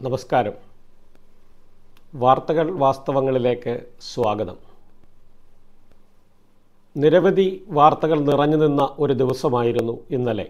നമസ്കാരം. വാർത്തകൾ വാസ്തവങ്ങളിലേക്ക് സ്വാഗതം. നിരവധി വാർത്തകൾ നിറഞ്ഞു നിന്ന ഒരു ദിവസമായിരുന്നു ഇന്നലെ.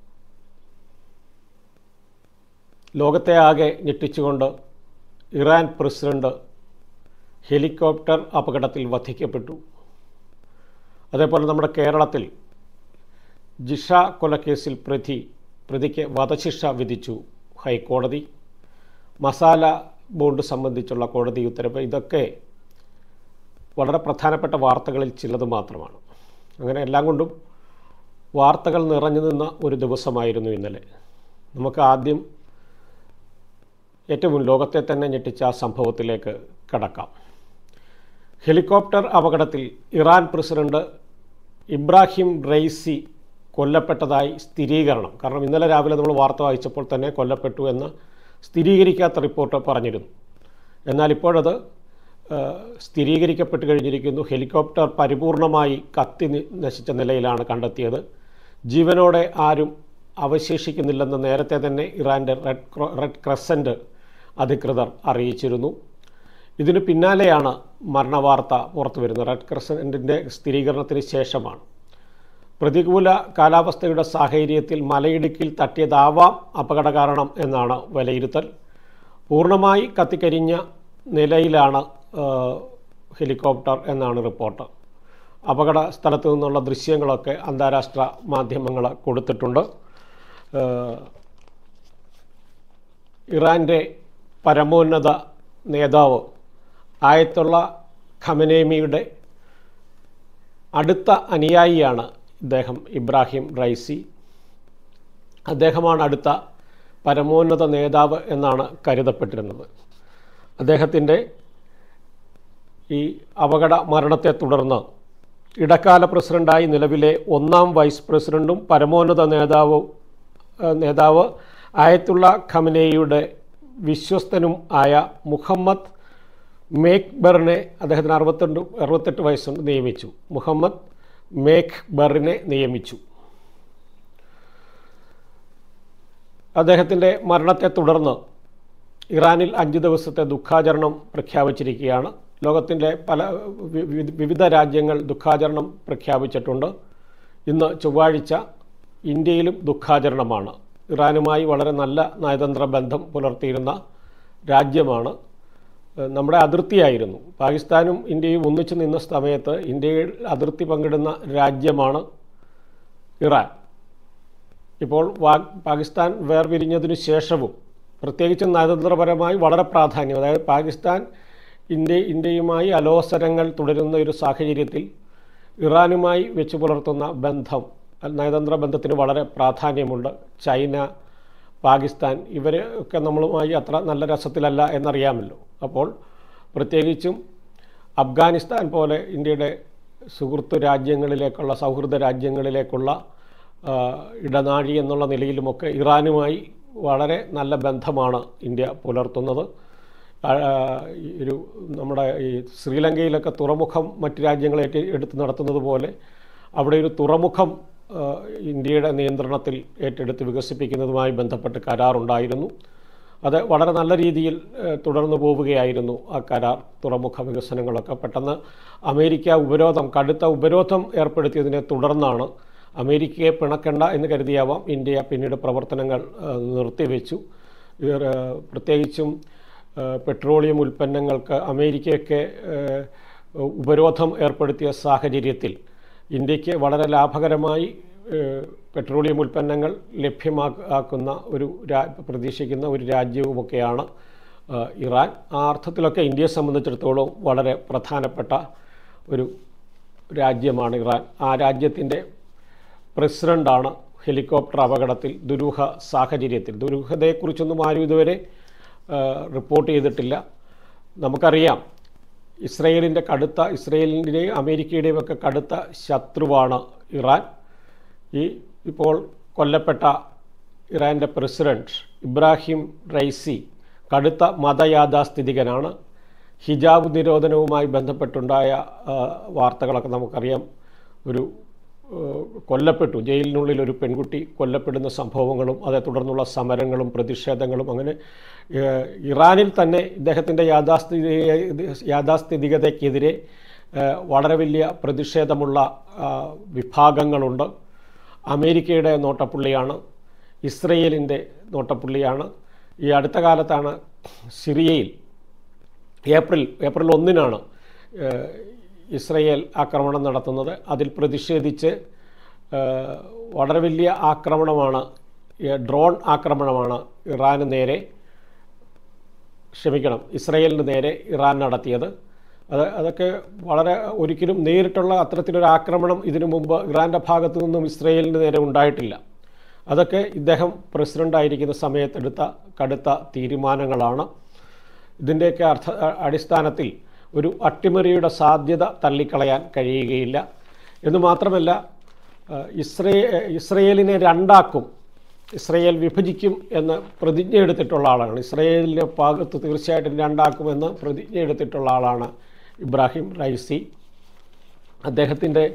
ലോകത്തെ ആകെ ഞെട്ടിച്ചുകൊണ്ട് ഇറാൻ പ്രസിഡന്റ് ഹെലികോപ്റ്റർ അപകടത്തിൽ വധിക്കപ്പെട്ടു. അതേപോലെ നമ്മുടെ കേരളത്തിൽ ജിഷ കൊലക്കേസിൽ പ്രതിക്ക് വധശിക്ഷ വിധിച്ചു ഹൈക്കോടതി. മസാല ബോണ്ട് സംബന്ധിച്ചുള്ള കോടതി ഉത്തരവ്, ഇതൊക്കെ വളരെ പ്രധാനപ്പെട്ട വാർത്തകളിൽ ചിലത് മാത്രമാണ്. അങ്ങനെ എല്ലാം കൊണ്ടും വാർത്തകൾ നിറഞ്ഞു നിന്ന ഒരു ദിവസമായിരുന്നു ഇന്നലെ. നമുക്ക് ആദ്യം ഏറ്റവും ലോകത്തെ തന്നെ ഞെട്ടിച്ച ആ സംഭവത്തിലേക്ക് കടക്കാം. ഹെലികോപ്റ്റർ അപകടത്തിൽ ഇറാൻ പ്രസിഡന്റ് ഇബ്രാഹിം റൈസി കൊല്ലപ്പെട്ടതായി സ്ഥിരീകരണം. കാരണം ഇന്നലെ രാവിലെ നമ്മൾ വാർത്ത വായിച്ചപ്പോൾ തന്നെ കൊല്ലപ്പെട്ടു എന്ന് സ്ഥിരീകരിക്കാത്ത റിപ്പോർട്ട് പറഞ്ഞിരുന്നു. എന്നാൽ ഇപ്പോഴത് സ്ഥിരീകരിക്കപ്പെട്ട് കഴിഞ്ഞിരിക്കുന്നു. ഹെലികോപ്റ്റർ പരിപൂർണമായി കത്തി നശിച്ച നിലയിലാണ് കണ്ടെത്തിയത്. ജീവനോടെ ആരും അവശേഷിക്കുന്നില്ലെന്ന് നേരത്തെ തന്നെ ഇറാൻ്റെ റെഡ് ക്രസൻറ്റ് അധികൃതർ അറിയിച്ചിരുന്നു. ഇതിനു പിന്നാലെയാണ് മരണവാർത്ത പുറത്തു വരുന്നത്. റെഡ് ക്രസൻറ്റിൻ്റെ സ്ഥിരീകരണത്തിന് ശേഷമാണ്. പ്രതികൂല കാലാവസ്ഥയുടെ സാഹചര്യത്തിൽ മലയിടുക്കിൽ തട്ടിയതാവാം അപകട കാരണം എന്നാണ് വിലയിരുത്തൽ. പൂർണ്ണമായി കത്തിക്കരിഞ്ഞ നിലയിലാണ് ഹെലികോപ്റ്റർ എന്നാണ് റിപ്പോർട്ട്. അപകട സ്ഥലത്തു നിന്നുള്ള ദൃശ്യങ്ങളൊക്കെ അന്താരാഷ്ട്ര മാധ്യമങ്ങൾ കൊടുത്തിട്ടുണ്ട്. ഇറാൻ്റെ പരമോന്നത നേതാവ് ആയത്തുള്ള ഖമനേമിയുടെ അടുത്ത അനുയായിയാണ് ഇദ്ദേഹം, ഇബ്രാഹിം റൈസി. അദ്ദേഹമാണ് അടുത്ത പരമോന്നത നേതാവ് എന്നാണ് കരുതപ്പെട്ടിരുന്നത്. അദ്ദേഹത്തിൻ്റെ ഈ അപകട മരണത്തെ തുടർന്ന് ഇടക്കാല പ്രസിഡൻ്റായി നിലവിലെ 1ാം വൈസ് പ്രസിഡൻറ്റും പരമോന്നത നേതാവ് ആയത്തുള്ള ഖമനേയിയുടെ വിശ്വസ്തനും ആയ മുഹമ്മദ് മേഖ്ബറിനെ, അദ്ദേഹത്തിന് 68 വയസ്സുണ്ട്, നിയമിച്ചു. മുഹമ്മദ് മേഖ്ബറിനെ നിയമിച്ചു. അദ്ദേഹത്തിൻ്റെ മരണത്തെ തുടർന്ന് ഇറാനിൽ 5 ദിവസത്തെ ദുഃഖാചരണം പ്രഖ്യാപിച്ചിരിക്കുകയാണ്. ലോകത്തിൻ്റെ വിവിധ രാജ്യങ്ങൾ ദുഃഖാചരണം പ്രഖ്യാപിച്ചിട്ടുണ്ട്. ഇന്ന് ചൊവ്വാഴ്ച ഇന്ത്യയിലും ദുഃഖാചരണമാണ്. ഇറാനുമായി വളരെ നല്ല നയതന്ത്ര ബന്ധം പുലർത്തിയിരുന്ന രാജ്യമാണ്. നമ്മുടെ അതിർത്തിയായിരുന്നു. പാകിസ്ഥാനും ഇന്ത്യയും ഒന്നിച്ചു നിന്ന സമയത്ത് ഇന്ത്യയിൽ അതിർത്തി പങ്കിടുന്ന രാജ്യമാണ് ഇറാൻ. ഇപ്പോൾ പാകിസ്ഥാൻ വേർപിരിഞ്ഞതിനു ശേഷവും പ്രത്യേകിച്ച് നയതന്ത്രപരമായി വളരെ പ്രാധാന്യം, അതായത് പാകിസ്ഥാൻ ഇന്ത്യയുമായി അലോസരങ്ങൾ തുടരുന്ന ഒരു സാഹചര്യത്തിൽ ഇറാനുമായി വെച്ച് പുലർത്തുന്ന ബന്ധം, നയതന്ത്ര ബന്ധത്തിന് വളരെ പ്രാധാന്യമുണ്ട്. ചൈന, പാകിസ്ഥാൻ ഇവരൊക്കെ നമ്മളുമായി അത്ര നല്ല രസത്തിലല്ല എന്നറിയാമല്ലോ. അപ്പോൾ പ്രത്യേകിച്ചും അഫ്ഗാനിസ്ഥാൻ പോലെ ഇന്ത്യയുടെ സുഹൃത്ത് രാജ്യങ്ങളിലേക്കുള്ള, സൗഹൃദ രാജ്യങ്ങളിലേക്കുള്ള ഇടനാഴി എന്നുള്ള നിലയിലുമൊക്കെ ഇറാനുമായി വളരെ നല്ല ബന്ധമാണ് ഇന്ത്യ പുലർത്തുന്നത്. നമ്മുടെ ഈ ശ്രീലങ്കയിലൊക്കെ തുറമുഖം മറ്റ് രാജ്യങ്ങളെ എടുത്ത് നടത്തുന്നത് പോലെ അവിടെ ഒരു തുറമുഖം ഇന്ത്യയുടെ നിയന്ത്രണത്തിൽ ഏറ്റെടുത്ത് വികസിപ്പിക്കുന്നതുമായി ബന്ധപ്പെട്ട് കരാറുണ്ടായിരുന്നു. അത് വളരെ നല്ല രീതിയിൽ തുടർന്നു പോവുകയായിരുന്നു ആ കരാർ. തുറമുഖ വികസനങ്ങളൊക്കെ പെട്ടെന്ന് കടുത്ത ഉപരോധം ഏർപ്പെടുത്തിയതിനെ തുടർന്നാണ് അമേരിക്കയെ പിണക്കണ്ട എന്ന് കരുതിയാവാം ഇന്ത്യ പിന്നീട് പ്രവർത്തനങ്ങൾ നിർത്തിവെച്ചു. പ്രത്യേകിച്ചും പെട്രോളിയം ഉൽപ്പന്നങ്ങൾക്ക് അമേരിക്കയൊക്കെ ഉപരോധം ഏർപ്പെടുത്തിയ സാഹചര്യത്തിൽ ഇന്ത്യക്ക് വളരെ ലാഭകരമായി പെട്രോളിയം ഉൽപ്പന്നങ്ങൾ ലഭ്യമാക്കുന്ന പ്രതീക്ഷിക്കുന്ന ഒരു രാജ്യവുമൊക്കെയാണ് ഇറാൻ. ആ അർത്ഥത്തിലൊക്കെ ഇന്ത്യയെ സംബന്ധിച്ചിടത്തോളം വളരെ പ്രധാനപ്പെട്ട ഒരു രാജ്യമാണ് ഇറാൻ. ആ രാജ്യത്തിൻ്റെ പ്രസിഡൻ്റാണ് ഹെലികോപ്റ്റർ അപകടത്തിൽ ദുരൂഹതയെക്കുറിച്ചൊന്നും ആരും ഇതുവരെ റിപ്പോർട്ട് ചെയ്തിട്ടില്ല. നമുക്കറിയാം, ഇസ്രയേലിൻ്റെയും അമേരിക്കയുടെയും ഒക്കെ കടുത്ത ശത്രുവാണ് ഇറാൻ. ഇപ്പോൾ കൊല്ലപ്പെട്ട ഇറാൻ്റെ പ്രസിഡന്റ് ഇബ്രാഹിം റൈസി കടുത്ത മതയാഥാസ്ഥിതികനാണ്. ഹിജാബ് നിരോധനവുമായി ബന്ധപ്പെട്ടുണ്ടായ വാർത്തകളൊക്കെ നമുക്കറിയാം. ഒരു കൊല്ലപ്പെട്ടു. ജയിലിനുള്ളിൽ ഒരു പെൺകുട്ടി കൊല്ലപ്പെടുന്ന സംഭവങ്ങളും അതേ തുടർന്നുള്ള സമരങ്ങളും പ്രതിഷേധങ്ങളും അങ്ങനെ ഇറാനിൽ തന്നെ ഇദ്ദേഹത്തിൻ്റെ യാഥാസ്ഥിതികതയ്ക്കെതിരെ വളരെ വലിയ പ്രതിഷേധമുള്ള വിഭാഗങ്ങളുണ്ട്. അമേരിക്കയുടെ നോട്ടപ്പുള്ളിയാണ്, ഇസ്രയേലിൻ്റെ നോട്ടപ്പുള്ളിയാണ്. ഈ അടുത്ത കാലത്താണ് സിറിയയിൽ ഏപ്രിൽ 1 ഇസ്രയേൽ ആക്രമണം നടത്തുന്നത്. അതിൽ പ്രതിഷേധിച്ച് വളരെ വലിയ ആക്രമണമാണ്, ഡ്രോൺ ആക്രമണമാണ് ഇസ്രയേലിന് നേരെ ഇറാൻ നടത്തിയത്. അതൊക്കെ വളരെ ഒരിക്കലും നേരിട്ടുള്ള അത്തരത്തിലൊരു ആക്രമണം ഇതിനു മുമ്പ് ഇറാൻ്റെ ഭാഗത്തു നിന്നും ഇസ്രയേലിന് നേരെ ഉണ്ടായിട്ടില്ല. അതൊക്കെ ഇദ്ദേഹം പ്രസിഡൻ്റായിരിക്കുന്ന സമയത്തെടുത്ത കടുത്ത തീരുമാനങ്ങളാണ്. ഇതിൻ്റെയൊക്കെ അടിസ്ഥാനത്തിൽ ഒരു അട്ടിമറിയുടെ സാധ്യത തള്ളിക്കളയാൻ കഴിയുകയില്ല. എന്ന് മാത്രമല്ല, ഇസ്രയേലിനെ രണ്ടാക്കും, ഇസ്രയേൽ വിഭജിക്കും എന്ന് പ്രതിജ്ഞ എടുത്തിട്ടുള്ള ആളാണ്. ഇസ്രയേലിൻ്റെ ഭാഗത്ത് തീർച്ചയായിട്ടും രണ്ടാക്കുമെന്ന് പ്രതിജ്ഞ എടുത്തിട്ടുള്ള ആളാണ് ഇബ്രാഹിം റൈസി. അദ്ദേഹത്തിൻ്റെ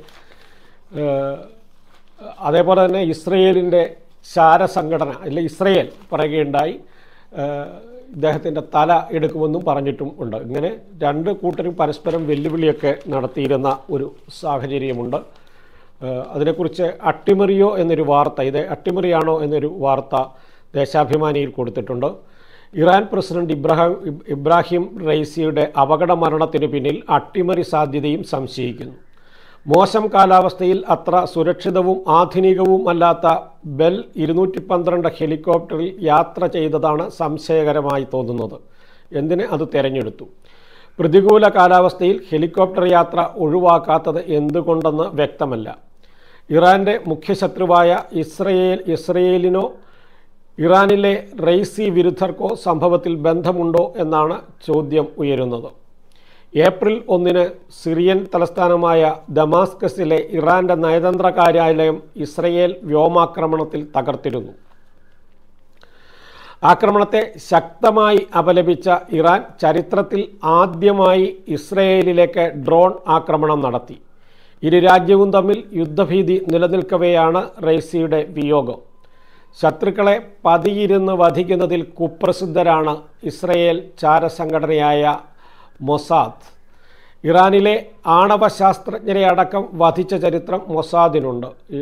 അതേപോലെ തന്നെ ഇസ്രയേലിൻ്റെ ചാരസംഘടന ഇസ്രയേൽ പറയുകയുണ്ടായി ഇദ്ദേഹത്തിൻ്റെ തല എടുക്കുമെന്നും പറഞ്ഞിട്ടും ഉണ്ട്. ഇങ്ങനെ രണ്ട് കൂട്ടരും പരസ്പരം വെല്ലുവിളിയൊക്കെ നടത്തിയിരുന്ന ഒരു സാഹചര്യമുണ്ട്. അതിനെക്കുറിച്ച് അട്ടിമറിയോ എന്നൊരു വാർത്ത, ഇത് അട്ടിമറിയാണോ എന്നൊരു വാർത്ത ദേശാഭിമാനിയിൽ കൊടുത്തിട്ടുണ്ട്. ഇറാൻ പ്രസിഡന്റ് ഇബ്രാഹിം റൈസിയുടെ അപകട മരണത്തിന് പിന്നിൽ അട്ടിമറി സാധ്യതയും സംശയിക്കുന്നു. മോശം കാലാവസ്ഥയിൽ അത്ര സുരക്ഷിതവും ആധുനികവും അല്ലാത്ത ബെൽ 212 ഹെലികോപ്റ്ററിൽ യാത്ര ചെയ്തതാണ് സംശയകരമായി തോന്നുന്നത്. എന്തിന് അത് തിരഞ്ഞെടുത്തു? പ്രതികൂല കാലാവസ്ഥയിൽ ഹെലികോപ്റ്റർ യാത്ര ഒഴിവാക്കാത്തത് എന്തുകൊണ്ടെന്ന് വ്യക്തമല്ല. ഇറാൻ്റെ മുഖ്യശത്രുവായ ഇസ്രയേലിനോ ഇറാനിലെ റൈസി വിരുദ്ധർക്കോ സംഭവത്തിൽ ബന്ധമുണ്ടോ എന്നാണ് ചോദ്യം ഉയരുന്നത്. ഏപ്രിൽ 1 സിറിയൻ തലസ്ഥാനമായ ദമാസ്കസിലെ ഇറാൻ്റെ നയതന്ത്ര കാര്യാലയം ഇസ്രയേൽ വ്യോമാക്രമണത്തിൽ തകർത്തിരുന്നു. ആക്രമണത്തെ ശക്തമായി അപലപിച്ച ഇറാൻ ചരിത്രത്തിൽ ആദ്യമായി ഇസ്രയേലിലേക്ക് ഡ്രോൺ ആക്രമണം നടത്തി. ഇരു രാജ്യവും തമ്മിൽ യുദ്ധഭീതി നിലനിൽക്കവെയാണ് റൈസിയുടെ വിയോഗം. ശത്രുക്കളെ പതിയിരുന്ന് വധിക്കുന്നതിൽ കുപ്രസിദ്ധരാണ് ഇസ്രയേൽ ചാരസംഘടനയായ മൊസാദ്. ഇറാനിലെ ആണവ ശാസ്ത്രജ്ഞരെ അടക്കം വധിച്ച ചരിത്രം മൊസാദിനുണ്ട്. ഈ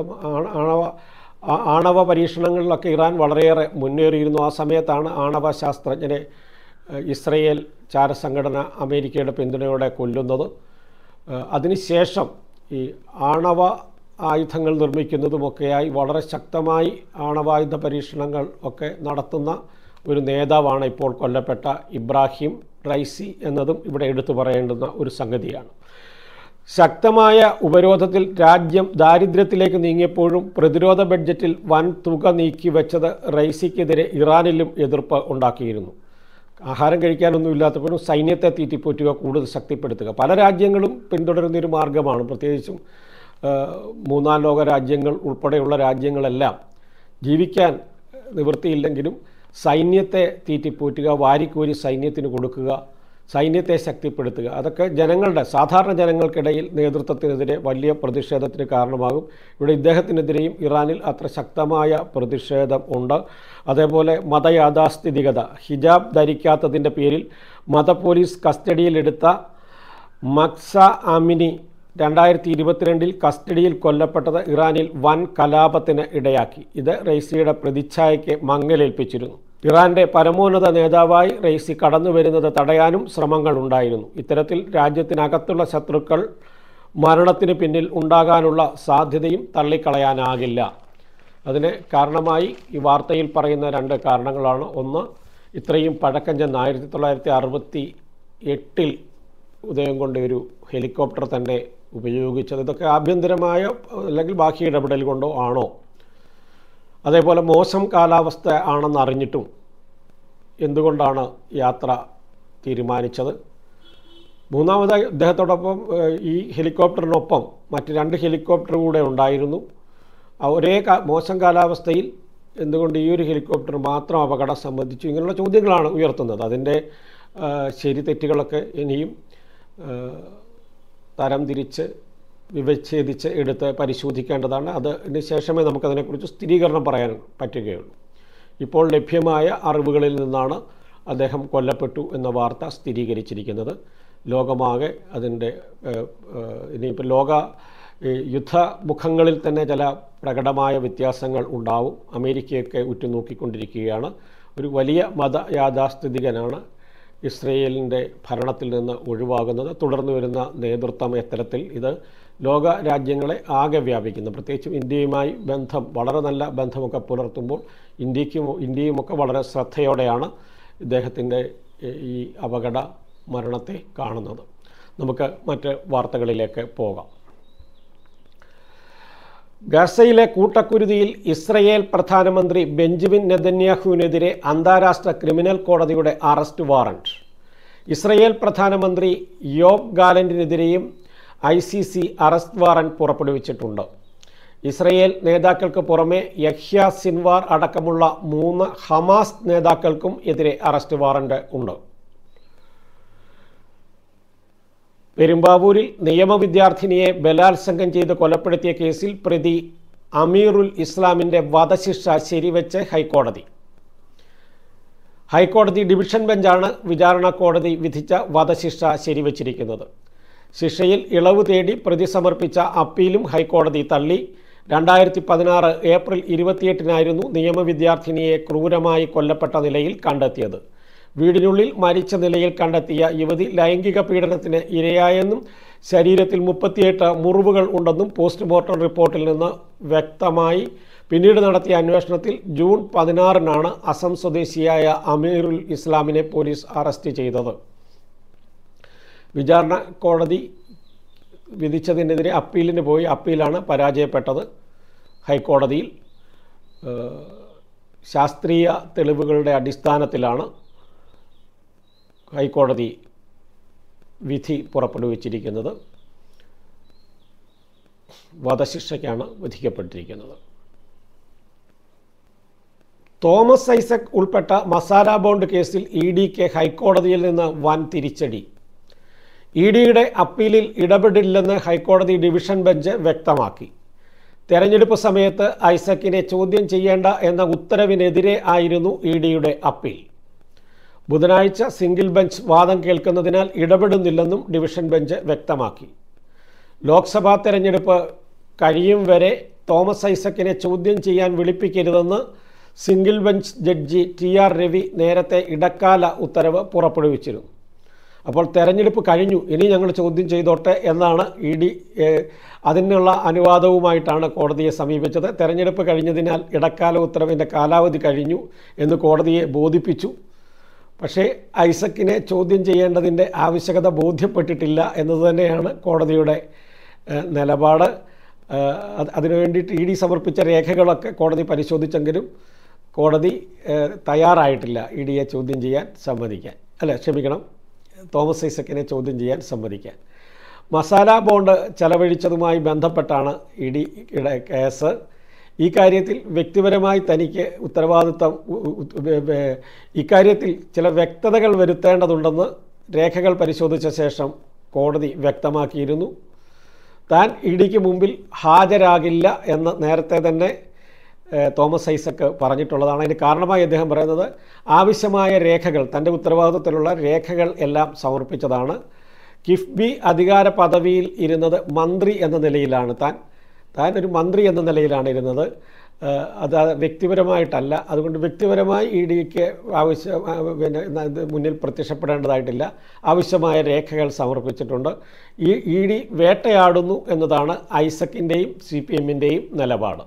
ആണവ പരീക്ഷണങ്ങളിലൊക്കെ ഇറാൻ വളരെയേറെ മുന്നേറിയിരുന്നു. ആ സമയത്താണ് ആണവ ശാസ്ത്രജ്ഞരെ ഇസ്രയേൽ ചാരസംഘടന അമേരിക്കയുടെ പിന്തുണയോടെ കൊല്ലുന്നത്. അതിനുശേഷം ഈ ആണവ ആയുധങ്ങൾ നിർമ്മിക്കുന്നതുമൊക്കെയായി വളരെ ശക്തമായി ആണവായുധ പരീക്ഷണങ്ങൾ ഒക്കെ നടത്തുന്ന ഒരു നേതാവാണ് ഇപ്പോൾ കൊല്ലപ്പെട്ട ഇബ്രാഹിം റൈസി എന്നതും ഇവിടെ എടുത്തു പറയേണ്ടുന്ന ഒരു സംഗതിയാണ്. ശക്തമായ ഉപരോധത്തിൽ രാജ്യം ദാരിദ്ര്യത്തിലേക്ക് നീങ്ങിയപ്പോഴും പ്രതിരോധ ബഡ്ജറ്റിൽ വൻ തുക നീക്കിവെച്ചത് റൈസിക്കെതിരെ ഇറാനിലും എതിർപ്പ് ഉണ്ടാക്കിയിരുന്നു. ആഹാരം കഴിക്കാനൊന്നും ഇല്ലാത്തപ്പോഴും സൈന്യത്തെ തീറ്റിപ്പോറ്റുക, കൂടുതൽ ശക്തിപ്പെടുത്തുക പല രാജ്യങ്ങളും പിന്തുടരുന്നൊരു മാർഗമാണ്. പ്രത്യേകിച്ചും മൂന്നാം ലോക രാജ്യങ്ങൾ ഉൾപ്പെടെയുള്ള രാജ്യങ്ങളെല്ലാം ജീവിക്കാൻ നിവൃത്തിയില്ലെങ്കിലും സൈന്യത്തെ തീറ്റിപ്പോറ്റുക, വാരിക്കോരി സൈന്യത്തിന് കൊടുക്കുക, സൈന്യത്തെ ശക്തിപ്പെടുത്തുക, അതൊക്കെ സാധാരണ ജനങ്ങൾക്കിടയിൽ നേതൃത്വത്തിനെതിരെ വലിയ പ്രതിഷേധത്തിന് കാരണമാകും. ഇവിടെ ഇദ്ദേഹത്തിനെതിരെയും ഇറാനിൽ അത്ര ശക്തമായ പ്രതിഷേധം ഉണ്ട്. അതേപോലെ മതയാഥാസ്ഥിതികത, ഹിജാബ് ധരിക്കാത്തതിൻ്റെ പേരിൽ മതപോലീസ് കസ്റ്റഡിയിലെടുത്ത മക്സ അമിനി 2022 കസ്റ്റഡിയിൽ കൊല്ലപ്പെട്ടത് ഇറാനിൽ വൻ കലാപത്തിന് ഇടയാക്കി. ഇത് റൈസിയുടെ പ്രതിച്ഛായയ്ക്ക് മങ്ങലേൽപ്പിച്ചിരുന്നു. ഇറാൻ്റെ പരമോന്നത നേതാവായി റൈസി കടന്നു വരുന്നത് തടയാനും ശ്രമങ്ങളുണ്ടായിരുന്നു. ഇത്തരത്തിൽ രാജ്യത്തിനകത്തുള്ള ശത്രുക്കൾ മരണത്തിന് പിന്നിൽ ഉണ്ടാകാനുള്ള സാധ്യതയും തള്ളിക്കളയാനാകില്ല. അതിന് കാരണമായി ഈ വാർത്തയിൽ പറയുന്ന രണ്ട് കാരണങ്ങളാണ്. ഒന്ന്, ഇത്രയും പഴക്കം ചെന്ന് 1968 ഉദയം കൊണ്ട് ഒരു ഹെലികോപ്റ്റർ തന്നെ ഉപയോഗിച്ചത്. ഇതൊക്കെ ആഭ്യന്തരമായ അല്ലെങ്കിൽ ബാഹ്യ ഇടപെടൽ കൊണ്ടോ ആണോ? അതേപോലെ മോശം കാലാവസ്ഥ ആണെന്ന് അറിഞ്ഞിട്ടും എന്തുകൊണ്ടാണ് യാത്ര തീരുമാനിച്ചത്? മൂന്നാമതായി ഇദ്ദേഹത്തോടൊപ്പം ഈ ഹെലികോപ്റ്ററിനൊപ്പം മറ്റ് 2 ഹെലികോപ്റ്റർ കൂടെ ഉണ്ടായിരുന്നു. ഒരേ മോശം കാലാവസ്ഥയിൽ എന്തുകൊണ്ട് ഈ ഒരു ഹെലികോപ്റ്റർ മാത്രം അപകടം സംബന്ധിച്ചു? ഇങ്ങനെയുള്ള ചോദ്യങ്ങളാണ് ഉയർത്തുന്നത്. അതിൻ്റെ ശരി തെറ്റുകളൊക്കെ ഇനിയും തരം തിരിച്ച് വിച്ഛേദിച്ച് എടുത്ത് പരിശോധിക്കേണ്ടതാണ്. അതിന് ശേഷമേ നമുക്കതിനെക്കുറിച്ച് സ്ഥിരീകരണം പറയാൻ പറ്റുകയുള്ളൂ. ഇപ്പോൾ ലഭ്യമായ അറിവുകളിൽ നിന്നാണ് അദ്ദേഹം കൊല്ലപ്പെട്ടു എന്ന വാർത്ത സ്ഥിരീകരിച്ചിരിക്കുന്നത്. ലോകമാകെ അതിൻ്റെ ഇനിയിപ്പോൾ യുദ്ധമുഖങ്ങളിൽ തന്നെ ചില പ്രകടമായ വ്യത്യാസങ്ങൾ ഉണ്ടാവും. അമേരിക്കയൊക്കെ ഉറ്റുനോക്കിക്കൊണ്ടിരിക്കുകയാണ്. ഒരു വലിയ മതയാഥാസ്ഥിതികനാണ് ഇസ്രയേലിൻ്റെ ഭരണത്തിൽ നിന്ന് ഒഴിവാകുന്നത്. തുടർന്ന് വരുന്ന നേതൃത്വം എത്തരത്തിൽ ഇത് ലോക രാജ്യങ്ങളെ ആകെ വ്യാപിക്കുന്നു. പ്രത്യേകിച്ചും ഇന്ത്യയുമായി വളരെ നല്ല ബന്ധമൊക്കെ പുലർത്തുമ്പോൾ ഇന്ത്യയുമൊക്കെ വളരെ ശ്രദ്ധയോടെയാണ് ഇദ്ദേഹത്തിൻ്റെ ഈ അപകട മരണത്തെ കാണുന്നത്. നമുക്ക് മറ്റ് വാർത്തകളിലേക്ക് പോകാം. ഗസയിലെ കൂട്ടക്കുരുതിയിൽ ഇസ്രയേൽ പ്രധാനമന്ത്രി ബെഞ്ചമിൻ നെതന്യാഹുവിനെതിരെ അന്താരാഷ്ട്ര ക്രിമിനൽ കോടതിയുടെ അറസ്റ്റ് വാറണ്ട്. ഇസ്രയേൽ പ്രധാനമന്ത്രി യോവ് ഗാലന്റിനെതിരെയും ICC അറസ്റ്റ് വാറണ്ട് പുറപ്പെടുവിച്ചിട്ടുണ്ട്. ഇസ്രയേൽ നേതാക്കൾക്ക് പുറമെ യഹ്യ സിൻവാർ അടക്കമുള്ള 3 ഹമാസ് നേതാക്കൾക്കും എതിരെ അറസ്റ്റ് വാറണ്ട് ഉണ്ട്. പെരുമ്പാവൂരിൽ നിയമവിദ്യാർത്ഥിനിയെ ബലാത്സംഗം ചെയ്ത് കൊലപ്പെടുത്തിയ കേസിൽ പ്രതി അമീറുൽ ഇസ്ലാമിൻ്റെ വധശിക്ഷ ശരിവെച്ച് ഹൈക്കോടതി ഡിവിഷൻ ബെഞ്ചാണ് വിചാരണ കോടതി വിധിച്ച വധശിക്ഷ ശരിവച്ചിരിക്കുന്നത്. ശിക്ഷയിൽ ഇളവ് തേടി പ്രതി സമർപ്പിച്ച അപ്പീലും ഹൈക്കോടതി തള്ളി. 2016 ഏപ്രിൽ 28-നായിരുന്നു നിയമവിദ്യാർത്ഥിനിയെ ക്രൂരമായി കൊല്ലപ്പെട്ട നിലയിൽ കണ്ടെത്തിയത്. വീടിനുള്ളിൽ മരിച്ച നിലയിൽ കണ്ടെത്തിയ യുവതി ലൈംഗിക പീഡനത്തിന് ഇരയായെന്നും ശരീരത്തിൽ 38 മുറിവുകൾ ഉണ്ടെന്നും പോസ്റ്റ്മോർട്ടം റിപ്പോർട്ടിൽ നിന്ന് വ്യക്തമായി. പിന്നീട് നടത്തിയ അന്വേഷണത്തിൽ ജൂൺ 16-നാണ് അസം സ്വദേശിയായ അമീറുൽ ഇസ്ലാമിനെ പോലീസ് അറസ്റ്റ് ചെയ്തത്. വിചാരണ കോടതി വിധിച്ചതിനെതിരെ അപ്പീലിന് പോയി. അപ്പീലാണ് പരാജയപ്പെട്ടത്. ഹൈക്കോടതിയിൽ ശാസ്ത്രീയ തെളിവുകളുടെ അടിസ്ഥാനത്തിലാണ് ഹൈക്കോടതി വിധി പുറപ്പെടുവിച്ചിരിക്കുന്നത്. വധശിക്ഷയ്ക്കാണ് വിധിക്കപ്പെട്ടിരിക്കുന്നത്. തോമസ് ഐസക് ഉൾപ്പെട്ട മസാല ബോണ്ട് കേസിൽ EDക്ക് ഹൈക്കോടതിയിൽ നിന്ന് വൻ തിരിച്ചടി. EDയുടെ അപ്പീലിൽ ഇടപെടില്ലെന്ന് ഹൈക്കോടതി ഡിവിഷൻ ബെഞ്ച് വ്യക്തമാക്കി. തെരഞ്ഞെടുപ്പ് സമയത്ത് ഐസക്കിനെ ചോദ്യം ചെയ്യേണ്ട എന്ന ഉത്തരവിനെതിരെ ആയിരുന്നു EDയുടെ അപ്പീൽ. ബുധനാഴ്ച സിംഗിൾ ബെഞ്ച് വാദം കേൾക്കുന്നതിനാൽ ഇടപെടുന്നില്ലെന്നും ഡിവിഷൻ ബെഞ്ച് വ്യക്തമാക്കി. ലോക്സഭാ തെരഞ്ഞെടുപ്പ് കഴിയും വരെ തോമസ് ഐസക്കിനെ ചോദ്യം ചെയ്യാൻ വിളിപ്പിക്കരുതെന്ന് single bench judge TR Ravi നേരത്തെ ഇടക്കാല ഉത്തരവ് പുറപ്പെടുവിച്ചിരുന്നു. അപ്പോൾ തെരഞ്ഞെടുപ്പ് കഴിഞ്ഞു, ഇനി ഞങ്ങൾ ചോദ്യം ചെയ്തോട്ടെ എന്നാണ് ED അതിനുള്ള അനുവാദവുമായിട്ടാണ് കോടതിയെ സമീപിച്ചത്. തെരഞ്ഞെടുപ്പ് കഴിഞ്ഞതിനാൽ ഇടക്കാല ഉത്തരവിൻ്റെ കാലാവധി കഴിഞ്ഞു എന്ന് കോടതിയെ ബോധിപ്പിച്ചു. പക്ഷേ ഐസക്കിനെ ചോദ്യം ചെയ്യേണ്ടതിൻ്റെ ആവശ്യകത ബോധ്യപ്പെട്ടിട്ടില്ല എന്നത് തന്നെയാണ് കോടതിയുടെ നിലപാട്. അതിനു വേണ്ടിയിട്ട് ED സമർപ്പിച്ച രേഖകളൊക്കെ കോടതി പരിശോധിച്ചെങ്കിലും കോടതി തയ്യാറായിട്ടില്ല EDയെ ചോദ്യം ചെയ്യാൻ സമ്മതിക്കാൻ. തോമസ് ഐസക്കിനെ ചോദ്യം ചെയ്യാൻ സമ്മതിക്കാൻ. മസാല ബോണ്ട് ചെലവഴിച്ചതുമായി ബന്ധപ്പെട്ടാണ് EDയുടെ കേസ്. ഈ കാര്യത്തിൽ വ്യക്തിപരമായി തനിക്ക് ഉത്തരവാദിത്തം ഇക്കാര്യത്തിൽ ചില വ്യക്തതകൾ വരുത്തേണ്ടതുണ്ടെന്ന് രേഖകൾ പരിശോധിച്ച ശേഷം കോടതി വ്യക്തമാക്കിയിരുന്നു. താൻ EDക്ക് മുമ്പിൽ ഹാജരാകില്ല എന്ന് നേരത്തെ തന്നെ തോമസ് ഐസക്ക് പറഞ്ഞിട്ടുള്ളതാണ്. അതിന് കാരണമായി അദ്ദേഹം പറയുന്നത് ആവശ്യമായ രേഖകൾ, തൻ്റെ ഉത്തരവാദിത്തത്തിലുള്ള രേഖകൾ എല്ലാം സമർപ്പിച്ചതാണ്. കിഫ്ബി അധികാര പദവിയിൽ ഇരുന്നത് മന്ത്രി എന്ന നിലയിലാണ്. താൻ ഒരു മന്ത്രി എന്ന നിലയിലാണ് ഇരുന്നത്, അത് വ്യക്തിപരമായിട്ടല്ല. അതുകൊണ്ട് വ്യക്തിപരമായി EDക്ക് മുന്നിൽ പ്രത്യക്ഷപ്പെടേണ്ടതായിട്ടില്ല. ആവശ്യമായ രേഖകൾ സമർപ്പിച്ചിട്ടുണ്ട്. ED വേട്ടയാടുന്നു എന്നതാണ് ഐസക്കിൻ്റെയും CPMൻ്റെയും നിലപാട്.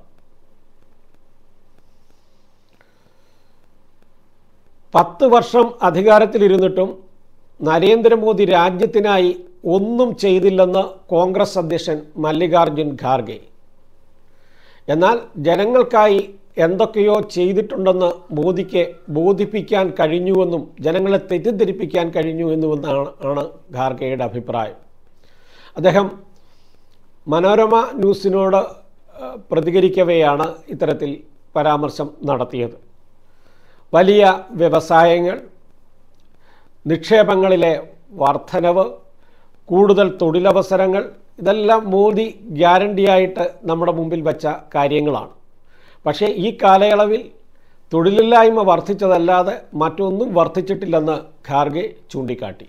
10 വർഷം അധികാരത്തിലിരുന്നിട്ടും നരേന്ദ്രമോദി രാജ്യത്തിനായി ഒന്നും ചെയ്തില്ലെന്ന് കോൺഗ്രസ് അധ്യക്ഷൻ മല്ലികാർജുൻ ഖാർഗെ. എന്നാൽ ജനങ്ങൾക്കായി എന്തൊക്കെയോ ചെയ്തിട്ടുണ്ടെന്ന് മോദിക്ക് ബോധിപ്പിക്കാൻ കഴിഞ്ഞുവെന്നും ജനങ്ങളെ തെറ്റിദ്ധരിപ്പിക്കാൻ കഴിഞ്ഞു എന്നുമെന്നാണ് ഖാർഗെയുടെ അഭിപ്രായം. അദ്ദേഹം മനോരമ ന്യൂസിനോട് പ്രതികരിക്കവെയാണ് ഇത്തരത്തിൽ പരാമർശം നടത്തിയത്. വലിയ വ്യവസായങ്ങൾ, നിക്ഷേപങ്ങളിലെ വർധനവ്, കൂടുതൽ തൊഴിലവസരങ്ങൾ, ഇതെല്ലാം മോദി ഗ്യാരണ്ടിയായിട്ട് നമ്മുടെ മുമ്പിൽ വച്ച കാര്യങ്ങളാണ്. പക്ഷേ ഈ കാലയളവിൽ തൊഴിലില്ലായ്മ വർദ്ധിച്ചതല്ലാതെ മറ്റൊന്നും വർദ്ധിച്ചിട്ടില്ലെന്ന് ഖാർഗെ ചൂണ്ടിക്കാട്ടി.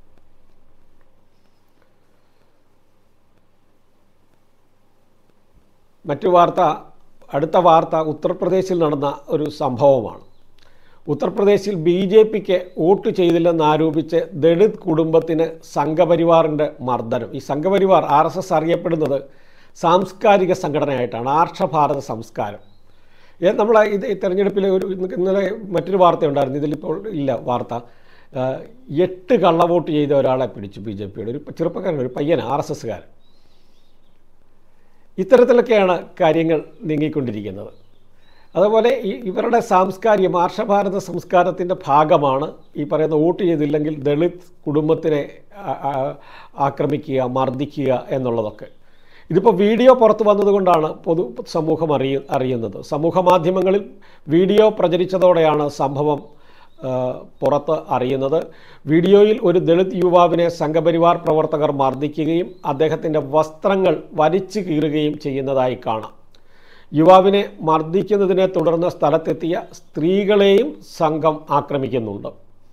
അടുത്ത വാർത്ത ഉത്തർപ്രദേശിൽ നടന്ന ഒരു സംഭവമാണ്. ഉത്തർപ്രദേശിൽ BJPക്ക് വോട്ട് ചെയ്തില്ലെന്നാരോപിച്ച് ദളിത് കുടുംബത്തിന് സംഘപരിവാറിൻ്റെ മർദ്ദനം. ഈ സംഘപരിവാർ RSS അറിയപ്പെടുന്നത് സാംസ്കാരിക സംഘടനയായിട്ടാണ്, ആർഷഭാരത സംസ്കാരം. നമ്മൾ ഇത് തെരഞ്ഞെടുപ്പിൽ ഇന്നലെ മറ്റൊരു വാർത്തയുണ്ടായിരുന്നു, ഇതിലിപ്പോൾ ഇല്ല വാർത്ത. 8 കള്ളവോട്ട് ചെയ്ത ഒരാളെ പിടിച്ചു BJPയുടെ, ഒരു ചെറുപ്പക്കാരൻ, ഒരു പയ്യൻ, RSSകാരൻ. ഇത്തരത്തിലൊക്കെയാണ് കാര്യങ്ങൾ നീങ്ങിക്കൊണ്ടിരിക്കുന്നത്. അതുപോലെ ഇവരുടെ സാംസ്കാരികം, ആർഷഭാരത സംസ്കാരത്തിൻ്റെ ഭാഗമാണ് ഈ പറയുന്ന വോട്ട് ചെയ്തില്ലെങ്കിൽ ദളിത് കുടുംബത്തിനെ ആക്രമിക്കുക, മർദ്ദിക്കുക എന്നുള്ളതൊക്കെ. ഇതിപ്പോൾ വീഡിയോ പുറത്തു വന്നതുകൊണ്ടാണ് സമൂഹം അറിയുന്നത്. സമൂഹ മാധ്യമങ്ങളിൽ വീഡിയോ പ്രചരിച്ചതോടെയാണ് സംഭവം പുറത്ത് അറിയുന്നത്. വീഡിയോയിൽ ഒരു ദളിത് യുവാവിനെ സംഘപരിവാർ പ്രവർത്തകർ മർദ്ദിക്കുകയും അദ്ദേഹത്തിൻ്റെ വസ്ത്രങ്ങൾ വലിച്ചു കീറുകയും ചെയ്യുന്നതായി കാണാം. യുവാവിനെ മർദ്ദിക്കുന്നതിനെ തുടർന്ന് സ്ഥലത്തെത്തിയ സ്ത്രീകളെയും സംഘം ആക്രമിക്കുന്നുണ്ട്.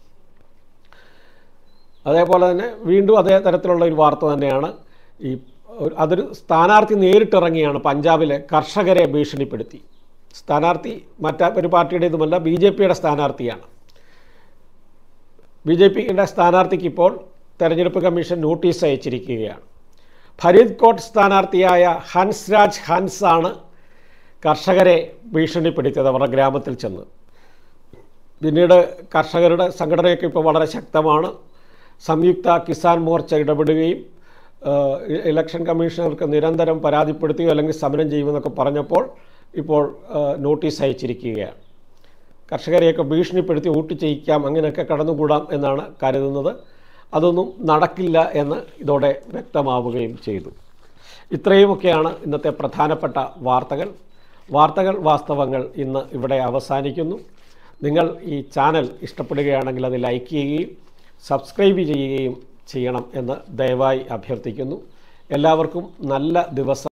അതേപോലെ തന്നെ വീണ്ടും അതേ തരത്തിലുള്ള ഒരു വാർത്ത തന്നെയാണ്. അതൊരു സ്ഥാനാർത്ഥി നേരിട്ടിറങ്ങിയാണ് പഞ്ചാബിലെ കർഷകരെ ഭീഷണിപ്പെടുത്തി. സ്ഥാനാർത്ഥി മറ്റൊരു പാർട്ടിയുടേതുമല്ല, BJPയുടെ സ്ഥാനാർത്ഥിയാണ്. BJPയുടെ സ്ഥാനാർത്ഥിക്ക് ഇപ്പോൾ തെരഞ്ഞെടുപ്പ് കമ്മീഷൻ നോട്ടീസ് അയച്ചിരിക്കുകയാണ്. ഫരീദ്കോട്ട് സ്ഥാനാർത്ഥിയായ ഹൻസ്രാജ് ഹൻസാണ് കർഷകരെ ഭീഷണിപ്പെടുത്തിയത് അവരുടെ ഗ്രാമത്തിൽ ചെന്ന്. പിന്നീട് കർഷകരുടെ സംഘടനയൊക്കെ ഇപ്പോൾ വളരെ ശക്തമാണ്. സംയുക്ത കിസാൻ മോർച്ച ഇടപെടുകയും ഇലക്ഷൻ കമ്മീഷണർക്ക് നിരന്തരം പരാതിപ്പെടുത്തുകയോ അല്ലെങ്കിൽ സമരം ചെയ്യുമെന്നൊക്കെ പറഞ്ഞപ്പോൾ ഇപ്പോൾ നോട്ടീസ് അയച്ചിരിക്കുകയാണ്. കർഷകരെയൊക്കെ ഭീഷണിപ്പെടുത്തി വോട്ട് ചെയ്യിക്കാം, അങ്ങനെയൊക്കെ കടന്നുകൂടാം എന്നാണ് കരുതുന്നത്. അതൊന്നും നടക്കില്ല എന്ന് ഇതോടെ വ്യക്തമാവുകയും ചെയ്തു. ഇത്രയുമൊക്കെയാണ് ഇന്നത്തെ പ്രധാനപ്പെട്ട വാർത്തകൾ. വാസ്തവങ്ങൾ ഇന്ന് ഇവിടെ അവസാനിക്കുന്നു. നിങ്ങൾ ഈ ചാനൽ ഇഷ്ടപ്പെടുകയാണെങ്കിൽ അത് ലൈക്ക് ചെയ്യുകയും സബ്സ്ക്രൈബ് ചെയ്യുകയും ചെയ്യണം എന്ന് ദയവായി അഭ്യർത്ഥിക്കുന്നു. എല്ലാവർക്കും നല്ല ദിവസം